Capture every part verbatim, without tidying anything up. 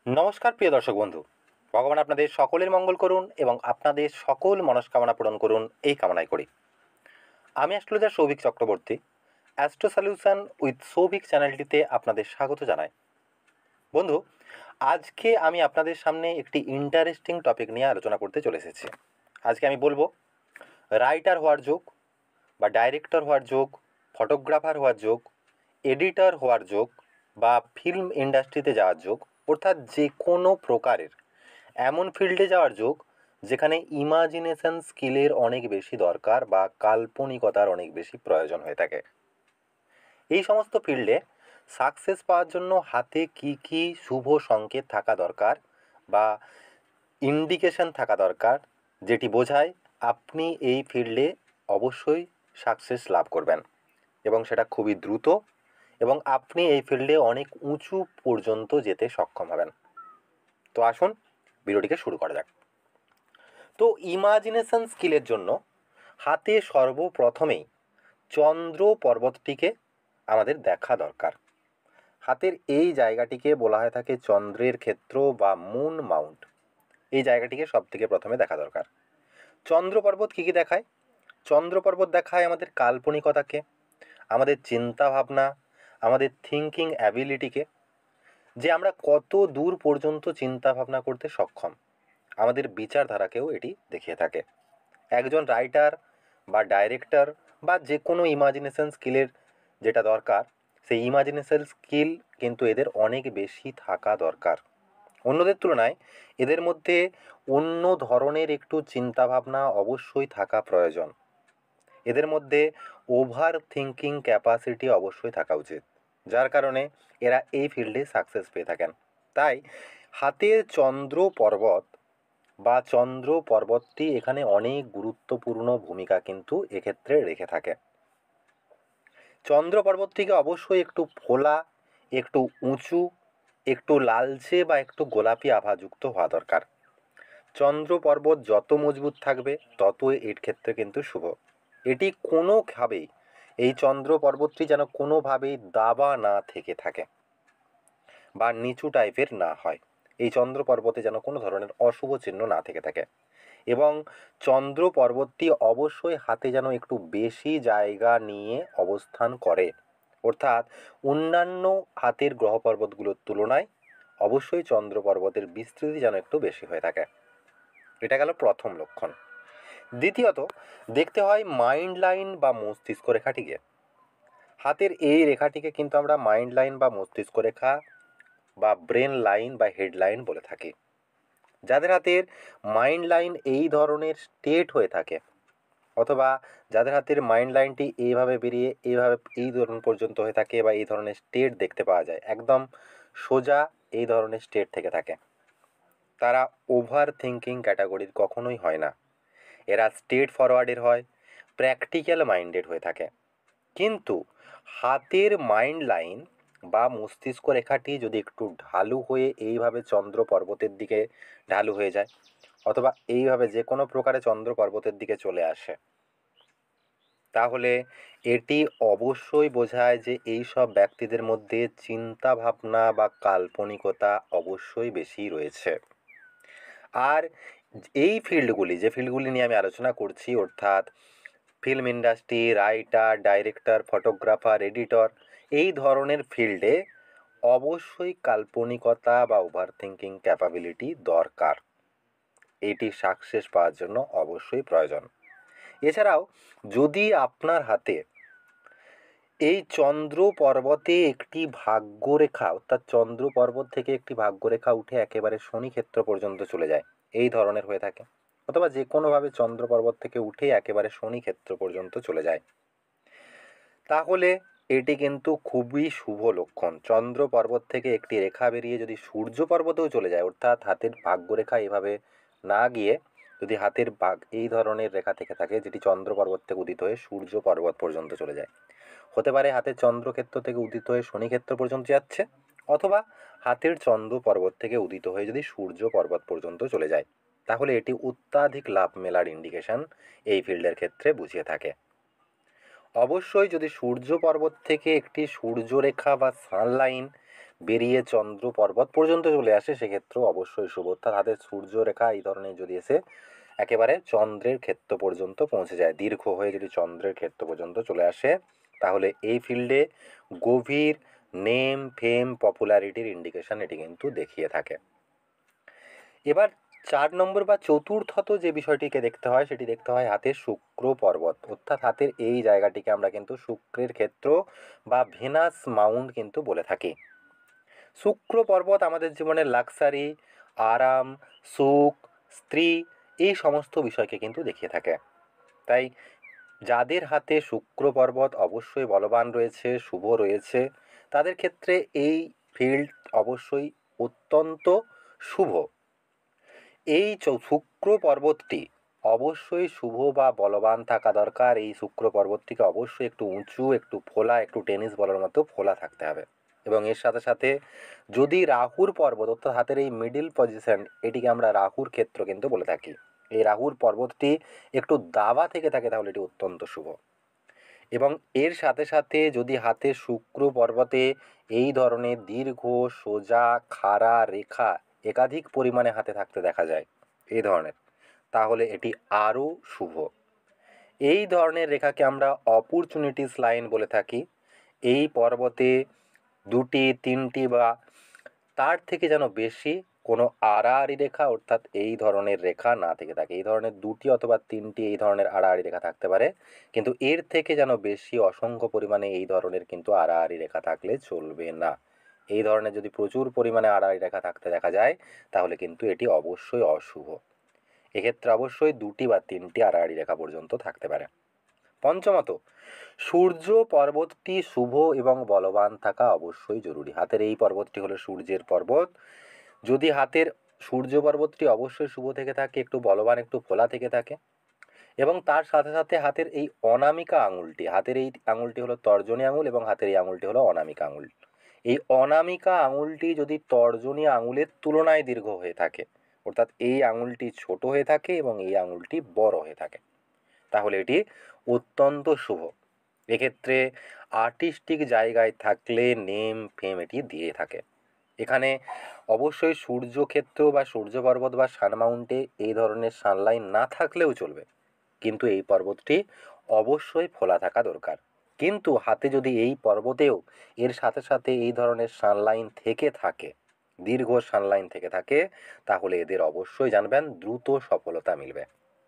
নমস্কার প্রিয় দর্শক বন্ধু, ভগবান আপনাদের সকলের মঙ্গল করুন এবং আপনাদের সকল মনস্কামনা পূরণ করুন এই কামনাই করি। আমি astrologer Souvik Chakraborty, astro solution with Souvik চ্যানেলটিতে আপনাদের স্বাগত জানাই। বন্ধু, আজকে আমি আপনাদের সামনে একটি ইন্টারেস্টিং টপিক নিয়ে আলোচনা করতে চলে এসেছি। আজকে আমি বলবো রাইটার হওয়ার যোগ বা ডাইরেক্টর হওয়ার যোগ, ফটোগ্রাফার হওয়ার যোগ, এডিটর হওয়ার যোগ বা ফিল্ম ইন্ডাস্ট্রিতে যাওয়ার যোগ, অর্থাৎ যে কোনো প্রকারের এমন ফিল্ডে যাওয়ার যোগ যেখানে ইমাজিনেশন স্কিলের অনেক বেশি দরকার বা কাল্পনিকতার অনেক বেশি প্রয়োজন হয়ে থাকে। এই সমস্ত ফিল্ডে সাকসেস পাওয়ার জন্য হাতে কি কি শুভ সংকেত থাকা দরকার বা ইন্ডিকেশন থাকা দরকার, যেটি বোঝায় আপনি এই ফিল্ডে অবশ্যই সাকসেস লাভ করবেন এবং সেটা খুবই দ্রুত, এবং আপনি এই ফিল্ডে অনেক উঁচু পর্যন্ত যেতে সক্ষম হবেন। তো আসুন ভিডিওটিকে শুরু করা যাক। তো ইমাজিনেশন স্কিলের জন্য হাতে সর্বপ্রথমেই চন্দ্র পর্বতটিকে আমাদের দেখা দরকার। হাতের এই জায়গাটিকে বলা হয়ে থাকে চন্দ্রের ক্ষেত্র বা মুন মাউন্ট। এই জায়গাটিকে সব থেকে প্রথমে দেখা দরকার। চন্দ্র পর্বত কী কী দেখায়? চন্দ্র পর্বত দেখায় আমাদের কাল্পনিকতাকে, আমাদের চিন্তা ভাবনা, আমাদের থিঙ্কিং অ্যাবিলিটিকে, যে আমরা কত দূর পর্যন্ত চিন্তা ভাবনা করতে সক্ষম। আমাদের বিচারধারাকেও এটি দেখিয়ে থাকে। একজন রাইটার বা ডাইরেক্টর বা যে কোনো ইমাজিনেশন স্কিলের যেটা দরকার, সেই ইমাজিনেশন স্কিল কিন্তু এদের অনেক বেশি থাকা দরকার। অন্যদের তুলনায় এদের মধ্যে অন্য ধরনের একটু চিন্তাভাবনা অবশ্যই থাকা প্রয়োজন। এদের মধ্যে ওভার থিঙ্কিং ক্যাপাসিটি অবশ্যই থাকা উচিত, যার কারণে এরা এই ফিল্ডে সাকসেস পেয়ে থাকেন। তাই হাতের চন্দ্র পর্বত বা চন্দ্র পর্বতটি এখানে অনেক গুরুত্বপূর্ণ ভূমিকা কিন্তু এক্ষেত্রে রেখে থাকে। চন্দ্র পর্বতটিকে অবশ্যই একটু ফোলা, একটু উঁচু, একটু লালচে বা একটু গোলাপি আভাযুক্ত হওয়া দরকার। চন্দ্র পর্বত যত মজবুত থাকবে তত এর ক্ষেত্রে কিন্তু শুভ। এটি কোনোভাবেই, এই চন্দ্র পর্বতটি যেন কোনোভাবেই দাবা না থেকে থাকে বা নিচু টাইপের না হয়। এই চন্দ্র পর্বতে যেন কোনো ধরনের অশুভ চিহ্ন না থেকে থাকে, এবং চন্দ্র পর্বতটি অবশ্যই হাতে যেন একটু বেশি জায়গা নিয়ে অবস্থান করে, অর্থাৎ অন্যান্য হাতের গ্রহ পর্বতগুলোর তুলনায় অবশ্যই চন্দ্র পর্বতের বিস্তৃতি যেন একটু বেশি হয়ে থাকে। এটা গেল প্রথম লক্ষণ। দ্বিতীয়ত দেখতে হয় মাইন্ড লাইন বা মস্তিষ্ক রেখাটিকে। হাতের এই রেখাটিকে কিন্তু আমরা মাইন্ড লাইন বা মস্তিষ্ক রেখা বা ব্রেন লাইন বা হেড লাইন বলে থাকি। যাদের হাতের মাইন্ড লাইন এই ধরনের স্ট্রেট হয়ে থাকে, অথবা যাদের হাতের মাইন্ড লাইনটি এইভাবে বেরিয়ে এইভাবে এই ধরন পর্যন্ত হয়ে থাকে বা এই ধরনের স্টেট দেখতে পাওয়া যায়, একদম সোজা এই ধরনের স্টেট থেকে থাকে, তারা ওভার থিঙ্কিং ক্যাটাগরির কখনোই হয় না। এরা স্ট্রেট ফরওয়ার্ডের হয়, প্র্যাকটিক্যাল মাইন্ডেড হয়ে থাকে। কিন্তু হাতের মাইন্ড লাইন বা মস্তিষ্ক রেখাটি যদি একটু ঢালু হয়ে এইভাবে চন্দ্র পর্বতের দিকে ঢালু হয়ে যায়, অথবা এইভাবে যে কোনো প্রকারে চন্দ্র পর্বতের দিকে চলে আসে, তাহলে এটি অবশ্যই বোঝায় যে এই সব ব্যক্তিদের মধ্যে চিন্তা ভাবনা বা কাল্পনিকতা অবশ্যই বেশি রয়েছে। আর এই ফিল্ডগুলি, যে ফিল্ডগুলি নিয়ে আমি আলোচনা করছি, অর্থাৎ film industry, writer, director, photographer, editor, এই ধরনের ফিল্ডে অবশ্যই কাল্পনিকতা বা ওভার থিঙ্কিং ক্যাপাবিলিটি দরকার। এটি সাকসেস পাওয়ার জন্য অবশ্যই প্রয়োজন। এছাড়াও যদি আপনার হাতে এই চন্দ্র পর্বতে একটি ভাগ্যরেখা, অর্থাৎ চন্দ্র পর্বত থেকে একটি ভাগ্যরেখা উঠে একেবারে শনি ক্ষেত্র পর্যন্ত চলে যায়, এই ধরনের হয়ে থাকে, অথবা যে কোনোভাবে চন্দ্র পর্বত থেকে উঠে একেবারে শনি ক্ষেত্র পর্যন্ত চলে যায়, তাহলে এটি কিন্তু খুবই শুভ লক্ষণ। চন্দ্র পর্বত থেকে একটি রেখা বেরিয়ে যদি সূর্য পর্বতেও চলে যায়, অর্থাৎ হাতের ভাগ্যরেখা এভাবে না গিয়ে যদি হাতের ভাগ এই ধরনের রেখা থেকে থাকে যেটি চন্দ্র পর্বত থেকে উদিত হয়ে সূর্য পর্বত পর্যন্ত চলে যায়, হতে পারে হাতের চন্দ্রক্ষেত্র থেকে উদিত হয়ে শনি ক্ষেত্র পর্যন্ত যাচ্ছে, অথবা হাতের চন্দ্র পর্বত থেকে উদিত হয়ে যদি সূর্য পর্বত পর্যন্ত চলে যায়, তাহলে এটি অত্যাধিক লাভ মেলার ইন্ডিকেশন এই ফিল্ডের ক্ষেত্রে বুঝিয়ে থাকে। অবশ্যই যদি সূর্য পর্বত থেকে একটি সূর্যরেখা বা সানলাইন বেরিয়ে চন্দ্র পর্বত পর্যন্ত চলে আসে সেক্ষেত্রেও অবশ্যই শুভ। অর্থাৎ হাতের সূর্যরেখা এই ধরনের যদি এসে একেবারে চন্দ্রের ক্ষেত্র পর্যন্ত পৌঁছে যায়, দীর্ঘ হয়ে যদি চন্দ্রের ক্ষেত্র পর্যন্ত চলে আসে, তাহলে এই ফিল্ডে গভীর নেম ফেম পপুলারিটির ইন্ডিকেশন এটি কিন্তু দেখিয়ে থাকে। এবার চার নম্বর বা চতুর্থত যে বিষয়টিকে দেখতে হয় সেটি দেখতে হয় হাতের শুক্র পর্বত। অর্থাৎ হাতের এই জায়গাটিকে আমরা কিন্তু শুক্রের ক্ষেত্র বা ভেনাস মাউন্ট কিন্তু বলে থাকি। শুক্র পর্বত আমাদের জীবনের লাক্সারি, আরাম, সুখ, স্ত্রী এই সমস্ত বিষয়কে কিন্তু দেখিয়ে থাকে। তাই যাদের হাতে শুক্র পর্বত অবশ্যই বলবান রয়েছে, শুভ রয়েছে, তাদের ক্ষেত্রে এই ফিল্ড অবশ্যই অত্যন্ত শুভ। এই শুক্র পর্বতটি অবশ্যই শুভ বা বলবান থাকা দরকার। এই শুক্র পর্বতটিকে অবশ্যই একটু উঁচু, একটু ফোলা, একটু টেনিস বলের মতো ফোলা থাকতে হবে। এবং এর সাথে সাথে যদি রাহুর পর্বত অর্থাৎ হাতের এই মিডিল পজিশন, এটিকে আমরা রাহুর ক্ষেত্র কিন্তু বলে থাকি, এই রাহুর পর্বতটি একটু দাবা থেকে থাকে তাহলে এটি অত্যন্ত শুভ। এবং এর সাথে সাথে যদি হাতে শুক্র পর্বতে এই ধরনের দীর্ঘ সোজা খাড়া রেখা একাধিক পরিমাণে হাতে থাকতে দেখা যায় এই ধরনের, তাহলে এটি আরও শুভ। এই ধরনের রেখাকে আমরা অপরচুনিটিস লাইন বলে থাকি। এই পর্বতে দুটি তিনটি বা তার থেকে যেন বেশি কোনো আড়াআড়ি রেখা অর্থাৎ এই ধরনের রেখা না থেকে থাকে। এই ধরনের দুটি অথবা তিনটি এই ধরনের আড়াআড়ি রেখা থাকতে পারে, কিন্তু এর থেকে যেন বেশি অসংখ্য পরিমাণে এই ধরনের কিন্তু আড়াআড়ি রেখা থাকলে চলবে না। এই ধরনের যদি প্রচুর পরিমাণে আড়াআড়ি রেখা থাকতে দেখা যায় তাহলে কিন্তু এটি অবশ্যই অশুভ। এক্ষেত্রে অবশ্যই দুটি বা তিনটি আড়াআড়ি রেখা পর্যন্ত থাকতে পারে। পঞ্চমত, সূর্য পর্বতটি শুভ এবং বলবান থাকা অবশ্যই জরুরি। হাতের এই পর্বতটি হলো সূর্যের পর্বত। যদি হাতের সূর্য পর্বতটি অবশ্যই শুভ থেকে থাকে, একটু বলবান, একটু ফোলা থেকে থাকে, এবং তার সাথে সাথে হাতের এই অনামিকা আঙুলটি, হাতের এই আঙুলটি হলো তর্জনী আঙুল এবং হাতের এই আঙুলটি হলো অনামিকা আঙুল, এই অনামিকা আঙুলটি যদি তর্জনী আঙুলের তুলনায় দীর্ঘ হয়ে থাকে, অর্থাৎ এই আঙুলটি ছোট হয়ে থাকে এবং এই আঙুলটি বড় হয়ে থাকে, তাহলে এটি অত্যন্ত শুভ। এক্ষেত্রে আর্টিস্টিক জায়গায় থাকলে নেম ফেম এটি দিয়ে থাকে। এখানে অবশ্যই সূর্যক্ষেত্র বা সূর্য পর্বত বা সান মাউন্টে এই ধরনের সানলাইন না থাকলেও চলবে, কিন্তু এই পর্বতটি অবশ্যই ফোলা থাকা দরকার। কিন্তু হাতে যদি এই পর্বতেও এর সাথে সাথে এই ধরনের সানলাইন থেকে থাকে, দীর্ঘ সানলাইন থেকে থাকে, তাহলে এদের অবশ্যই জানবেন দ্রুত সফলতা মিলবে।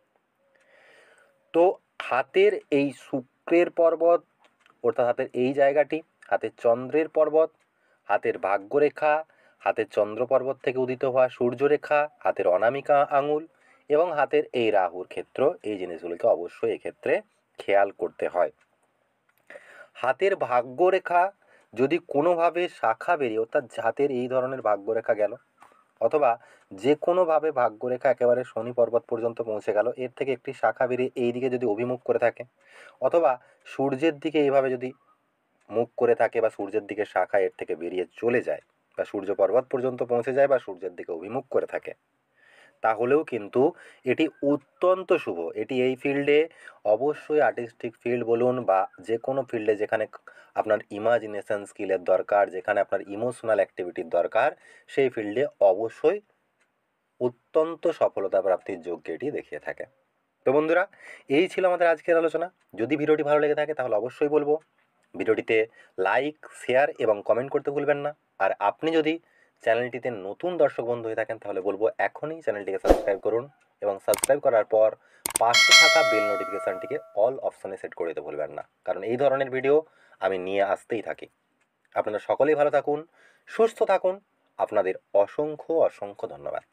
তো হাতের এই শুক্রের পর্বত অর্থাৎ হাতের এই জায়গাটি, হাতের চন্দ্রের পর্বত, হাতের ভাগ্যরেখা, হাতের চন্দ্র পর্বত থেকে উদিত হওয়া সূর্যরেখা, হাতের অনামিকা আঙুল এবং হাতের এই রাহুর ক্ষেত্র, এই জিনিসগুলিকে অবশ্যই এক্ষেত্রে খেয়াল করতে হয়। হাতের ভাগ্যরেখা যদি কোনোভাবে শাখা বেরিয়ে অর্থাৎ হাতের এই ধরনের ভাগ্যরেখা গেল, অথবা যে কোনোভাবে ভাগ্যরেখা একেবারে শনি পর্বত পর্যন্ত পৌঁছে গেল, এর থেকে একটি শাখা বেরিয়ে এই দিকে যদি অভিমুখ করে থাকে, অথবা সূর্যের দিকে এইভাবে যদি মুখ করে থাকে বা সূর্যের দিকে শাখা এর থেকে বেরিয়ে চলে যায় বা সূর্য পর্বত পর্যন্ত পৌঁছে যায় বা সূর্যের দিকে অভিমুখ করে থাকে, তাহলেও কিন্তু এটি অত্যন্ত শুভ। এটি এই ফিল্ডে অবশ্যই আর্টিস্টিক ফিল্ড বলুন বা যে কোনো ফিল্ডে যেখানে আপনার ইমাজিনেশন স্কিলের দরকার, যেখানে আপনার ইমোশনাল অ্যাক্টিভিটির দরকার, সেই ফিল্ডে অবশ্যই অত্যন্ত সফলতা প্রাপ্তির যোগ্য এটি দেখিয়ে থাকে। তো বন্ধুরা, এই ছিল আমাদের আজকের আলোচনা। যদি ভিডিওটি ভালো লেগে থাকে তাহলে অবশ্যই বলবো ভিডিওটিতে লাইক, শেয়ার এবং কমেন্ট করতে ভুলবেন না। আর আপনি যদি চ্যানেলটিতে নতুন দর্শক বন্ধু হয়ে থাকেন তাহলে বলবো এখনই চ্যানেলটিকে সাবস্ক্রাইব করুন এবং সাবস্ক্রাইব করার পর পাশে থাকা বেল নোটিফিকেশানটিকে অল অপশনে সেট করে দিতে ভুলবেন না, কারণ এই ধরনের ভিডিও আমি নিয়ে আসতেই থাকি। আপনারা সকলেই ভালো থাকুন, সুস্থ থাকুন। আপনাদের অসংখ্য অসংখ্য ধন্যবাদ।